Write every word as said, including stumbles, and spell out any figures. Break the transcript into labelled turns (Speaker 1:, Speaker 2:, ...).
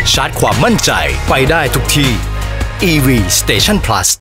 Speaker 1: ชาร์จความมั่นใจไปได้ทุกที่ อี วี Station Plus